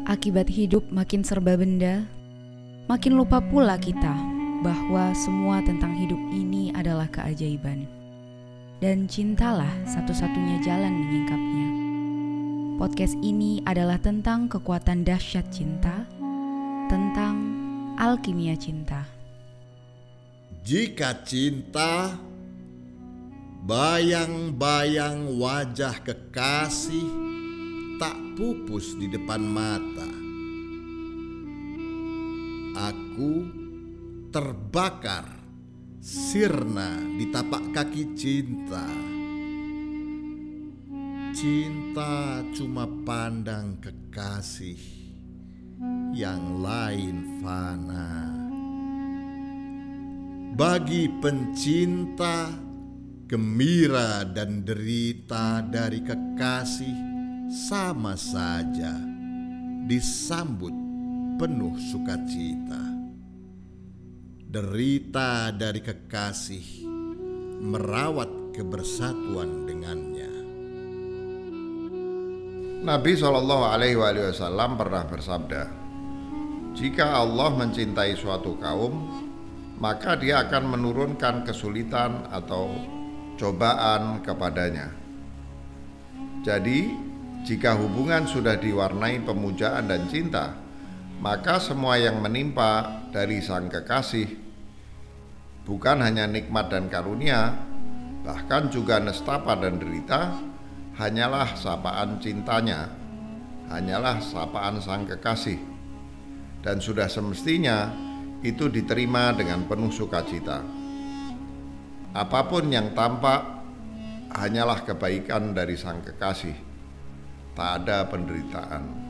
Akibat hidup makin serba benda, makin lupa pula kita bahwa semua tentang hidup ini adalah keajaiban. Dan cintalah satu-satunya jalan menyingkapnya. Podcast ini adalah tentang kekuatan dahsyat cinta, tentang alkimia cinta. Jika cinta, bayang-bayang wajah kekasih tak pupus di depan mata. Aku terbakar, sirna di tapak kaki cinta. Cinta cuma pandang kekasih, yang lain fana. Bagi pencinta, gembira dan derita dari kekasih sama saja, disambut penuh sukacita. Derita dari kekasih merawat kebersatuan dengannya. Nabi SAW pernah bersabda, jika Allah mencintai suatu kaum, maka Dia akan menurunkan kesulitan atau cobaan kepadanya. Jadi, jika hubungan sudah diwarnai pemujaan dan cinta, maka semua yang menimpa dari sang kekasih bukan hanya nikmat dan karunia, bahkan juga nestapa dan derita, hanyalah sapaan cintanya, hanyalah sapaan sang kekasih. Dan sudah semestinya itu diterima dengan penuh sukacita. Apapun yang tampak hanyalah kebaikan dari sang kekasih, tak ada penderitaan.